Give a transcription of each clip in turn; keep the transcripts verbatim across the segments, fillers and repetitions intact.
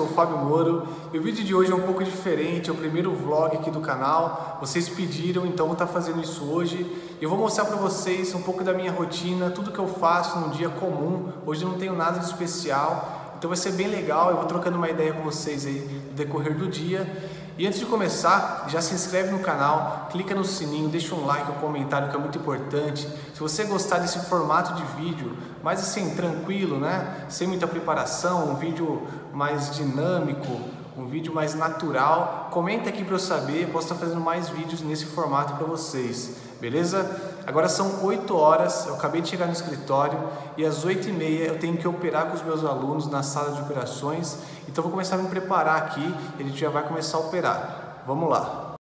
o Fábio Moro e o vídeo de hoje é um pouco diferente, é o primeiro vlog aqui do canal. Vocês pediram, então vou estar fazendo isso hoje. Eu vou mostrar para vocês um pouco da minha rotina, tudo que eu faço num dia comum. Hoje eu não tenho nada de especial, então vai ser bem legal. Eu vou trocando uma ideia com vocês aí no decorrer do dia. E antes de começar, já se inscreve no canal, clica no sininho, deixa um like, um comentário que é muito importante. Se você gostar desse formato de vídeo, mais assim, tranquilo, né? Sem muita preparação, um vídeo mais dinâmico, um vídeo mais natural, comenta aqui para eu saber, eu posso estar fazendo mais vídeos nesse formato para vocês, beleza? Agora são oito horas, eu acabei de chegar no escritório e às oito e meia eu tenho que operar com os meus alunos na sala de operações, então vou começar a me preparar aqui e a gente já vai começar a operar. Vamos lá!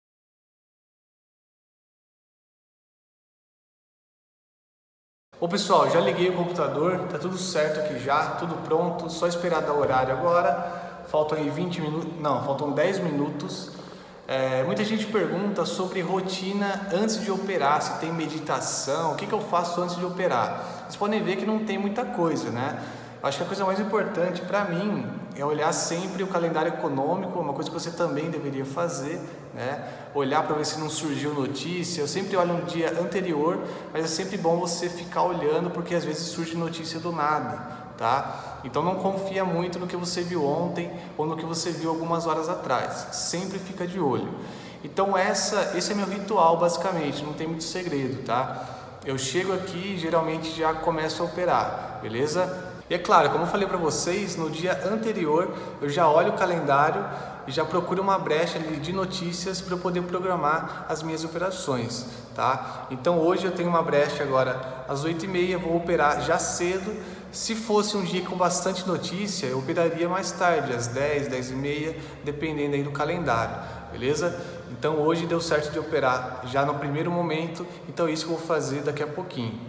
Bom pessoal, já liguei o computador, tá tudo certo aqui já, tudo pronto, só esperar dar o horário agora. Faltam aí vinte minutos, não, faltam dez minutos. É, muita gente pergunta sobre rotina antes de operar, se tem meditação, o que, que eu faço antes de operar. Vocês podem ver que não tem muita coisa, né? Acho que a coisa mais importante para mim é olhar sempre o calendário econômico, uma coisa que você também deveria fazer, né? Olhar para ver se não surgiu notícia. Eu sempre olho no dia anterior, mas é sempre bom você ficar olhando porque às vezes surge notícia do nada, tá? Então não confia muito no que você viu ontem ou no que você viu algumas horas atrás. Sempre fica de olho. Então essa, esse é meu ritual basicamente, não tem muito segredo, tá? Eu chego aqui e geralmente já começo a operar, beleza? E é claro, como eu falei para vocês, no dia anterior eu já olho o calendário e já procuro uma brecha ali de notícias para eu poder programar as minhas operações, tá? Então hoje eu tenho uma brecha agora às oito e meia, vou operar já cedo. Se fosse um dia com bastante notícia, eu operaria mais tarde, às dez, dez e meia, dependendo aí do calendário, beleza? Então hoje deu certo de operar já no primeiro momento, então é isso que eu vou fazer daqui a pouquinho.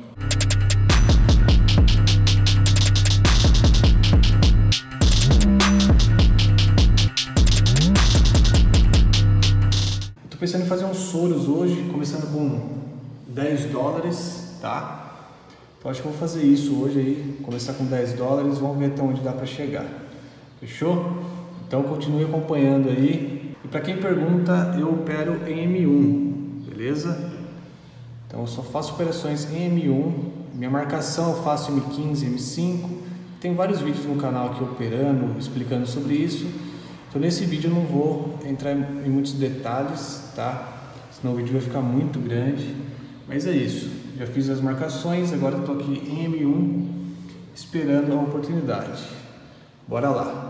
Estou pensando em fazer uns soros hoje, começando com dez dólares, tá? Então acho que eu vou fazer isso hoje aí, começar com dez dólares, vamos ver até onde dá para chegar. Fechou? Então continue acompanhando aí. E para quem pergunta, eu opero em M um, beleza? Então eu só faço operações em M um. Minha marcação eu faço M quinze, M cinco. Tem vários vídeos no canal aqui operando, explicando sobre isso. Então nesse vídeo eu não vou entrar em muitos detalhes, tá? Senão o vídeo vai ficar muito grande. Mas é isso. Já fiz as marcações, agora estou aqui em M um, esperando a oportunidade. Bora lá!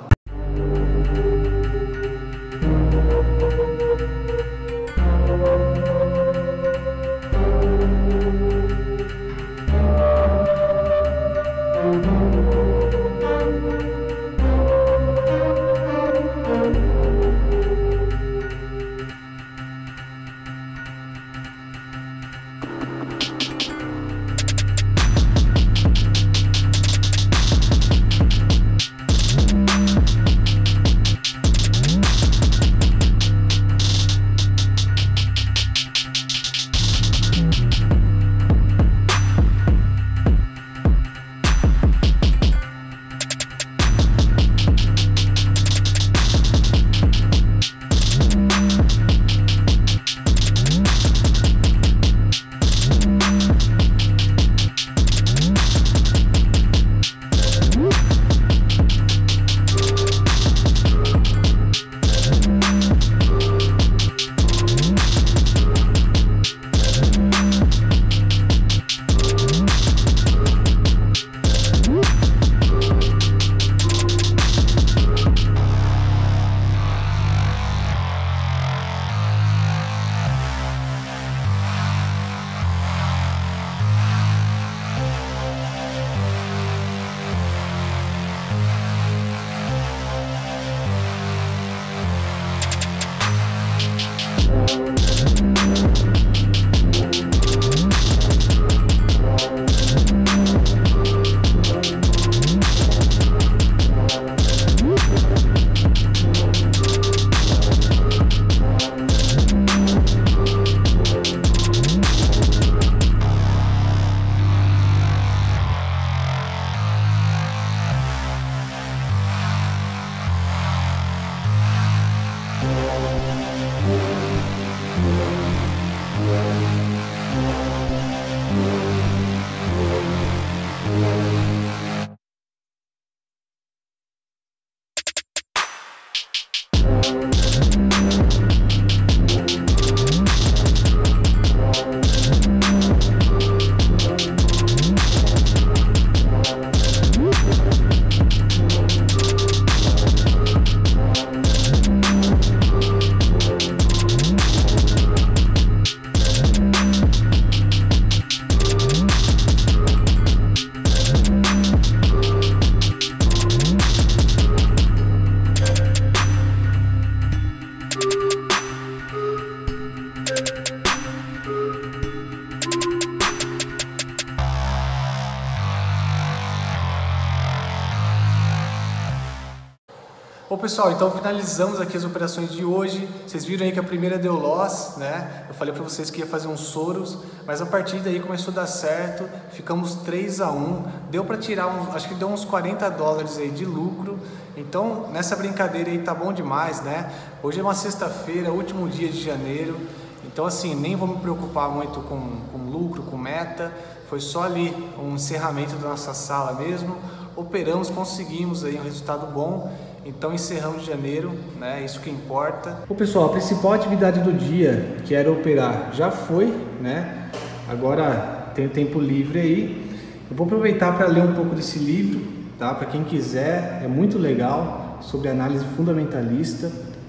pessoal, então finalizamos aqui as operações de hoje. Vocês viram aí que a primeira deu loss, né? Eu falei para vocês que ia fazer uns soros, mas a partir daí começou a dar certo. Ficamos três a um, deu para tirar uns, acho que deu uns quarenta dólares aí de lucro. Então nessa brincadeira aí tá bom demais, né? Hoje é uma sexta-feira, último dia de janeiro. Então assim, nem vou me preocupar muito com, com lucro, com meta. Foi só ali um encerramento da nossa sala mesmo. Operamos, conseguimos aí um resultado bom. Então encerramos janeiro, né? Isso que importa. Bom, pessoal, a principal atividade do dia, que era operar, já foi, né? Agora tem tempo livre aí. Eu vou aproveitar para ler um pouco desse livro, tá? Para quem quiser, é muito legal, sobre análise fundamentalista.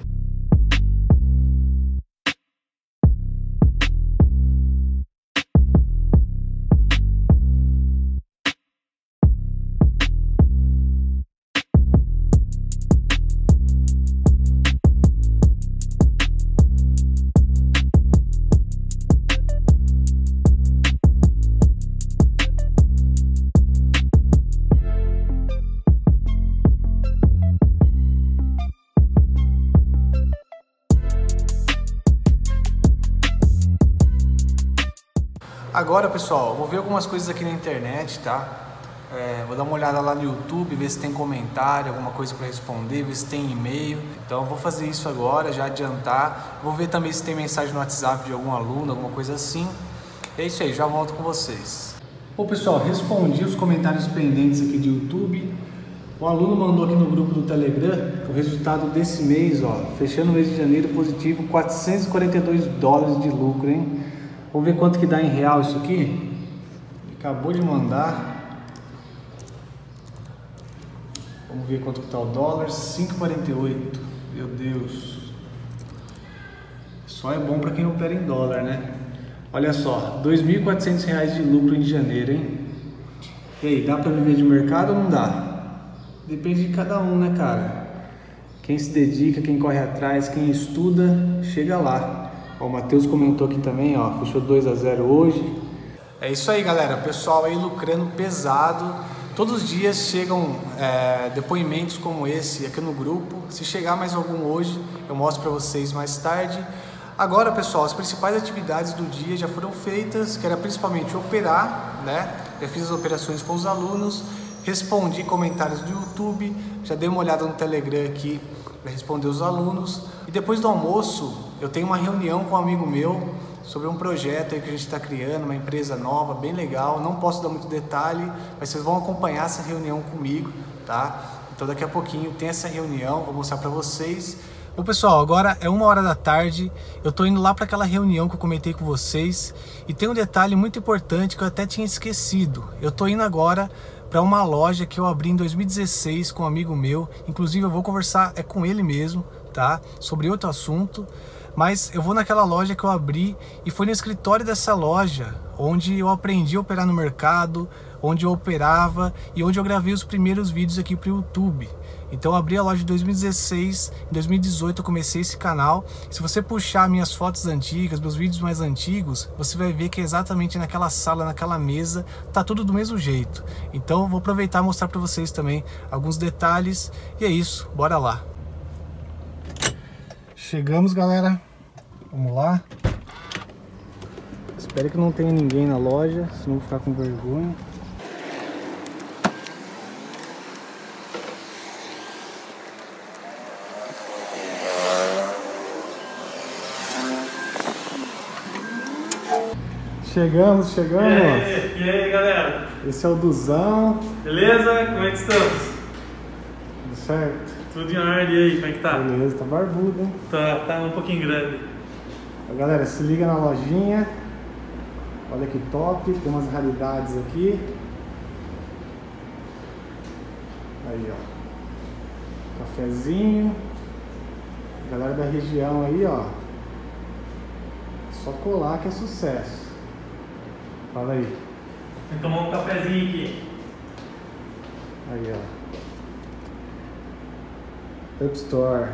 Agora, pessoal, vou ver algumas coisas aqui na internet, tá? É, vou dar uma olhada lá no YouTube, ver se tem comentário, alguma coisa para responder, ver se tem e-mail. Então eu vou fazer isso agora, já adiantar. Vou ver também se tem mensagem no WhatsApp de algum aluno, alguma coisa assim. É isso aí, já volto com vocês. Bom, pessoal, respondi os comentários pendentes aqui do YouTube. O aluno mandou aqui no grupo do Telegram o resultado desse mês, ó, fechando o mês de janeiro positivo, quatrocentos e quarenta e dois dólares de lucro, hein? Vamos ver quanto que dá em real isso aqui. Ele acabou de mandar. Vamos ver quanto que está o dólar. cinco e quarenta e oito. Meu Deus. Só é bom para quem opera em dólar, né? Olha só, dois mil e quatrocentos reais de lucro em janeiro, hein? E aí, dá para viver de mercado ou não dá? Depende de cada um, né, cara? Quem se dedica, quem corre atrás, quem estuda, chega lá. Ó, o Matheus comentou aqui também, ó, fechou dois a zero hoje. É isso aí, galera, pessoal aí lucrando pesado. Todos os dias chegam é, depoimentos como esse aqui no grupo. Se chegar mais algum hoje, eu mostro para vocês mais tarde. Agora, pessoal, as principais atividades do dia já foram feitas, que era principalmente operar, né? Já fiz as operações com os alunos, respondi comentários do YouTube, já dei uma olhada no Telegram aqui para responder os alunos. E depois do almoço, eu tenho uma reunião com um amigo meu sobre um projeto aí que a gente está criando, uma empresa nova, bem legal. Não posso dar muito detalhe, mas vocês vão acompanhar essa reunião comigo, tá? Então daqui a pouquinho tem essa reunião, vou mostrar para vocês. Bom, pessoal, agora é uma hora da tarde, eu tô indo lá para aquela reunião que eu comentei com vocês. E tem um detalhe muito importante que eu até tinha esquecido. Eu tô indo agora para uma loja que eu abri em dois mil e dezesseis com um amigo meu. Inclusive eu vou conversar é com ele mesmo, tá? Sobre outro assunto. Mas eu vou naquela loja que eu abri e foi no escritório dessa loja onde eu aprendi a operar no mercado, onde eu operava e onde eu gravei os primeiros vídeos aqui para o YouTube. Então eu abri a loja em dois mil e dezesseis, em dois mil e dezoito eu comecei esse canal. Se você puxar minhas fotos antigas, meus vídeos mais antigos, você vai ver que é exatamente naquela sala, naquela mesa, tá tudo do mesmo jeito. Então eu vou aproveitar e mostrar para vocês também alguns detalhes. E é isso, bora lá. Chegamos, galera. Vamos lá. Espero que não tenha ninguém na loja, senão vou ficar com vergonha. Chegamos, chegamos. E aí, e aí, galera? Esse é o Duzão. Beleza? Como é que estamos? Tudo certo? Tudo em ordem, e aí, como é que tá? Beleza, tá barbudo, hein? Tá, tá um pouquinho grande. Galera, se liga na lojinha. Olha que top, tem umas raridades aqui. Aí, ó. Cafezinho. Galera da região aí, ó. Só colar que é sucesso. Fala aí. Vou tomar um cafezinho aqui. Aí, ó. Up Store.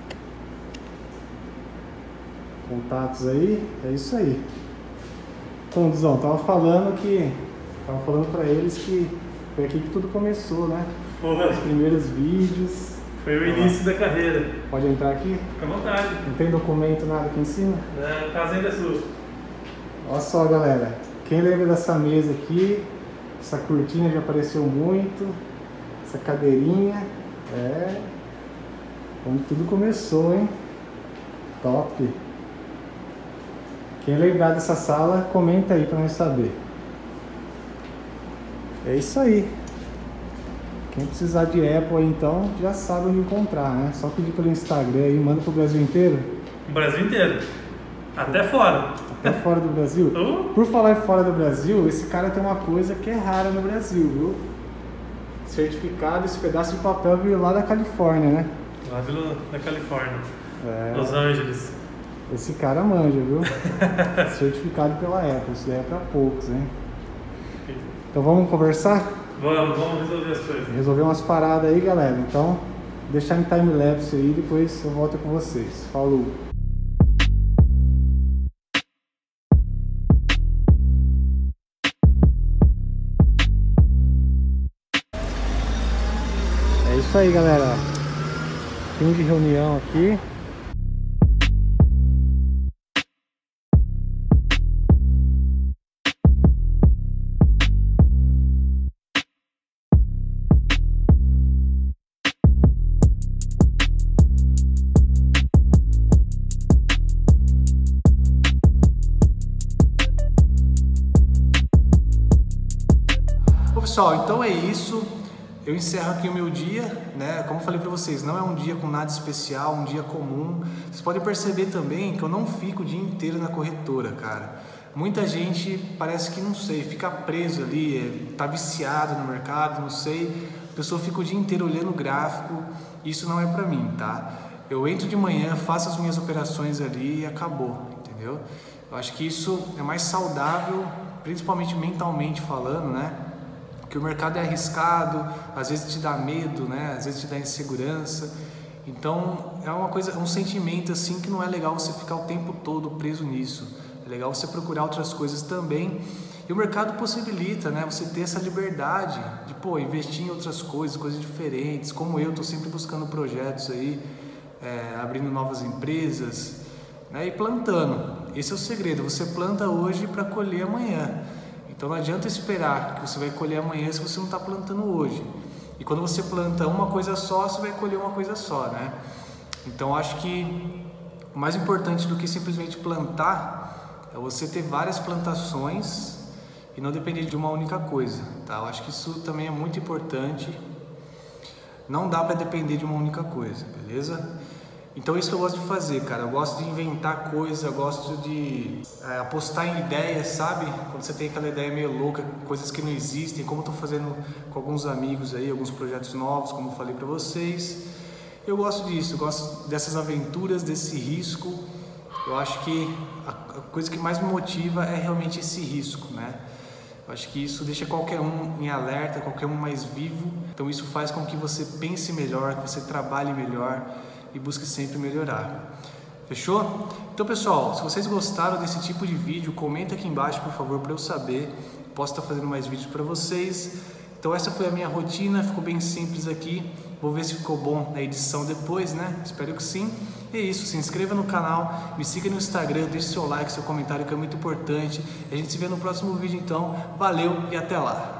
Contatos aí, é isso aí. Então, Duzão, tava falando que... Tava falando pra eles que foi aqui que tudo começou, né? Foi. Os primeiros vídeos. Foi o início da carreira. Pode entrar aqui? Fica à vontade. Não tem documento, nada aqui em cima? É, a casa ainda é sua. Olha só, galera. Quem lembra dessa mesa aqui? Essa cortina já apareceu muito. Essa cadeirinha. É. Como tudo começou, hein? Top. Quem lembrar dessa sala, comenta aí pra nós saber. É isso aí. Quem precisar de Apple aí, então, já sabe onde encontrar, né? Só pedir pelo Instagram aí, manda pro Brasil inteiro. O Brasil inteiro. Até fora. Até fora do Brasil. Uh. Por falar em fora do Brasil, esse cara tem uma coisa que é rara no Brasil, viu? Certificado, esse pedaço de papel veio lá da Califórnia, né? Lá da Califórnia. É. Los Angeles. Esse cara manja, viu? Certificado pela Apple, isso daí é pra poucos, hein? Então vamos conversar? Vamos, vamos resolver as coisas. Resolver umas paradas aí, galera. Então, deixar em time-lapse aí, depois eu volto com vocês. Falou! É isso aí, galera. Fim de reunião aqui. Pessoal, então é isso. Eu encerro aqui o meu dia, né? Como eu falei para vocês, não é um dia com nada especial, um dia comum. Vocês podem perceber também que eu não fico o dia inteiro na corretora, cara. Muita gente parece que, não sei, fica preso ali, tá viciado no mercado, não sei. A pessoa fica o dia inteiro olhando o gráfico. Isso não é para mim, tá? Eu entro de manhã, faço as minhas operações ali e acabou, entendeu? Eu acho que isso é mais saudável, principalmente mentalmente falando, né? Que o mercado é arriscado, às vezes te dá medo, né? Às vezes te dá insegurança. Então é uma coisa, um sentimento assim que não é legal você ficar o tempo todo preso nisso. É legal você procurar outras coisas também. E o mercado possibilita, né? Você ter essa liberdade de, pô, investir em outras coisas, coisas diferentes. Como eu, tô sempre buscando projetos aí, é, abrindo novas empresas, né? E plantando. Esse é o segredo. Você planta hoje para colher amanhã. Então não adianta esperar que você vai colher amanhã se você não está plantando hoje. E quando você planta uma coisa só, você vai colher uma coisa só, né? Então acho que o mais importante do que simplesmente plantar é você ter várias plantações e não depender de uma única coisa, tá? Eu acho que isso também é muito importante. Não dá para depender de uma única coisa, beleza? Então é isso que eu gosto de fazer, cara. Eu gosto de inventar coisas, eu gosto de é, apostar em ideias, sabe? Quando você tem aquela ideia meio louca, coisas que não existem, como eu tô fazendo com alguns amigos aí, alguns projetos novos, como eu falei para vocês. Eu gosto disso, eu gosto dessas aventuras, desse risco. Eu acho que a coisa que mais me motiva é realmente esse risco, né? Eu acho que isso deixa qualquer um em alerta, qualquer um mais vivo. Então isso faz com que você pense melhor, que você trabalhe melhor e busque sempre melhorar. Fechou? Então, pessoal, se vocês gostaram desse tipo de vídeo, comenta aqui embaixo, por favor, para eu saber. Posso estar fazendo mais vídeos para vocês. Então essa foi a minha rotina, ficou bem simples aqui. Vou ver se ficou bom na edição depois, né? Espero que sim. E é isso, se inscreva no canal, me siga no Instagram, deixe seu like, seu comentário, que é muito importante. A gente se vê no próximo vídeo então. Valeu e até lá!